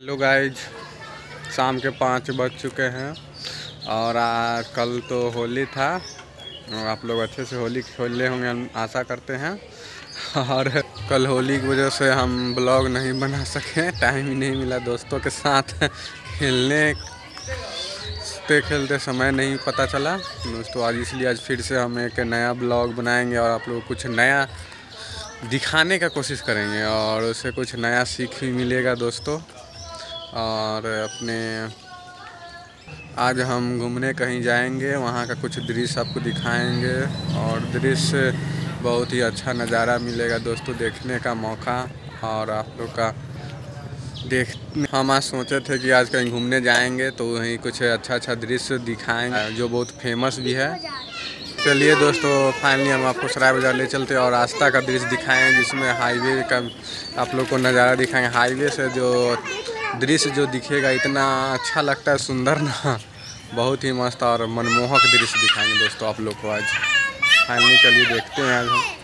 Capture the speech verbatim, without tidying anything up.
Hello guys, शाम के पाँच बज चुके हैं और आ, कल तो होली था और आप लोग अच्छे से होली खेले होंगे हम आशा करते हैं। और कल होली की वजह से हम ब्लॉग नहीं बना सके, टाइम ही नहीं मिला दोस्तों के साथ खेलने खेलते खेलते समय नहीं पता चला दोस्तों। आज इसलिए आज फिर से हम एक नया ब्लॉग बनाएंगे और आप लोग को कुछ नया दिखाने का कोशिश करेंगे और उससे कुछ नया सीख भी मिलेगा दोस्तों। और अपने आज हम घूमने कहीं जाएंगे, वहाँ का कुछ दृश्य आपको दिखाएंगे और दृश्य बहुत ही अच्छा नज़ारा मिलेगा दोस्तों, देखने का मौका। और आप लोग का देख हम आज सोचे थे कि आज कहीं घूमने जाएंगे तो वहीं कुछ अच्छा अच्छा दृश्य दिखाएंगे जो बहुत फेमस भी है। चलिए दोस्तों, फाइनली हम आपको सराय बाज़ार ले चलते हैं और रास्ता का दृश्य दिखाएंगे जिसमें हाईवे का आप लोग को नज़ारा दिखाएंगे। हाईवे से जो दृश्य जो दिखेगा इतना अच्छा लगता है, सुंदर ना, बहुत ही मस्त और मनमोहक दृश्य दिखाएंगे दोस्तों आप लोग को आज। फाइनली चलिए देखते हैं आज हम।